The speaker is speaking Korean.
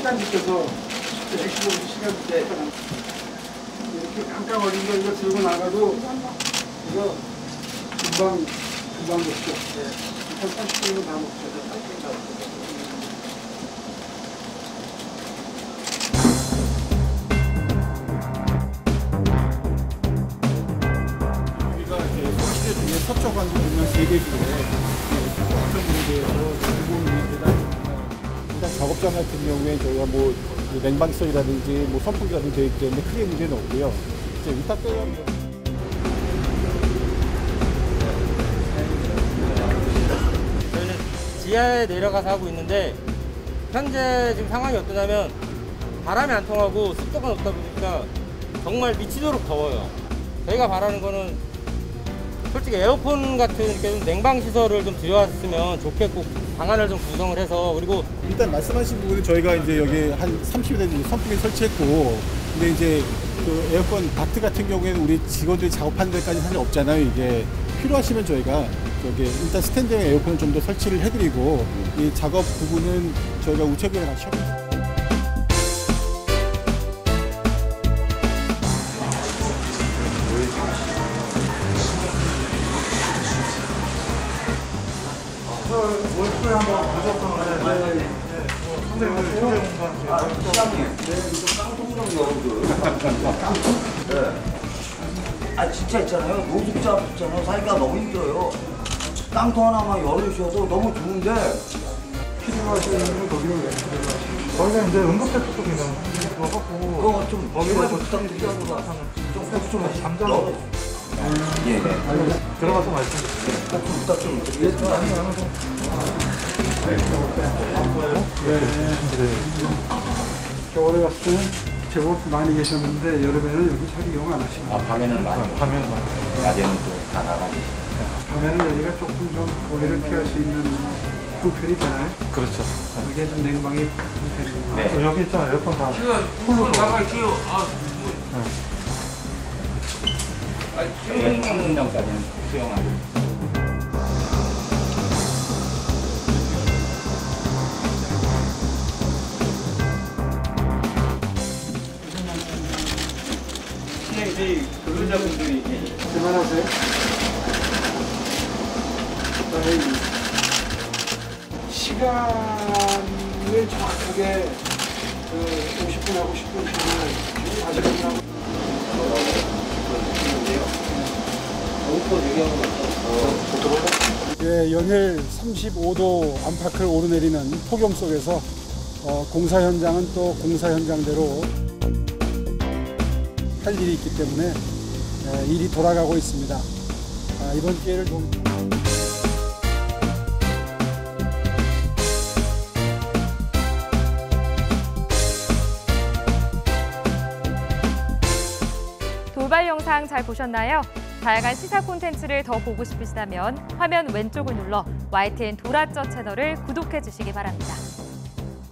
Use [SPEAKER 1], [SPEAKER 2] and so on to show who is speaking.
[SPEAKER 1] 시간 지켜서 115분 시간 지켜서 이렇게 깜깜 어린 거 이거 들고 나가도 이거 금방 먹죠. 한 30분이면 다 먹죠.
[SPEAKER 2] 서쪽 관계 보면 세 개 중에 어떤 문제에서 일단 작업장 같은 경우에 저희가 뭐 냉방시설이라든지 뭐 선풍기라든지 되어 있기 때문에 크게 문제는 없고요. 이제 위탁대형
[SPEAKER 3] 저희는 지하에 내려가서 하고 있는데 현재 지금 상황이 어떠냐면 바람이 안 통하고 습도가 높다 보니까 정말 미치도록 더워요. 저희가 바라는 거는 솔직히 에어컨 같은 좀 냉방 시설을 좀 들여왔으면 좋겠고 방안을 좀 구성을 해서 그리고
[SPEAKER 2] 일단 말씀하신 부분은 저희가 이제 여기 한 30여 대 선풍기 설치했고 근데 이제 그 에어컨 닥트 같은 경우에는 우리 직원들이 작업하는 데까지 사실 없잖아요. 이게 필요하시면 저희가 저기 일단 스탠드형 에어컨을 좀 더 설치를 해드리고 이 작업 부분은 저희가 우체국에 같이
[SPEAKER 1] 월초에 한번 가져왔던 선생님,
[SPEAKER 4] 아 진짜 있잖아요. 노숙자 있잖아요. 살기가 너무 힘들어요. 깡통 하나만 열어주셔도 너무 좋은데.
[SPEAKER 1] 필요하시는 분은 거기로 왜? 저희가 이제 응급대책도 그냥 들어갔고.
[SPEAKER 4] 그거 좀 거기만 좀 부탁드리겠습니다. 좀
[SPEAKER 1] 잠자러.
[SPEAKER 4] 예.
[SPEAKER 1] 들어가서 말씀드릴게요.
[SPEAKER 4] 꼭 좀 부탁 좀 드리겠습니다.
[SPEAKER 1] 겨울에 갔을 때는 제법 많이 계셨는데 여름에는 여기 잘 이용 안 하시고.
[SPEAKER 5] 밤에는 많이.
[SPEAKER 1] 밤에는 많이.
[SPEAKER 5] 낮에는 또 다 나가고.
[SPEAKER 1] 밤에는 여기가 조금 좀 거리를 피할 수 있는 형편이 되나요?
[SPEAKER 5] 그렇죠.
[SPEAKER 1] 이게 좀 냉방이 형편이고.
[SPEAKER 5] 네.
[SPEAKER 1] 여기 있잖아요. 에어컨 다.
[SPEAKER 3] 풀로 나갈게요.
[SPEAKER 5] 저희가 3분량까지는 수용하고.
[SPEAKER 3] 저희 근로자분들이
[SPEAKER 1] 그만하세요. 시간을 정확하게 50분하고 10분씩을 가지고 예, 연일 35도 안팎을 오르내리는 폭염 속에서 공사 현장은 또 공사 현장대로 할 일이 있기 때문에 일이 돌아가고 있습니다. 이번 기회를 좀
[SPEAKER 6] 돌발 영상 잘 보셨나요? 다양한 시사 콘텐츠를 더 보고 싶으시다면 화면 왼쪽을 눌러 YTN 도라쩌 채널을 구독해 주시기 바랍니다.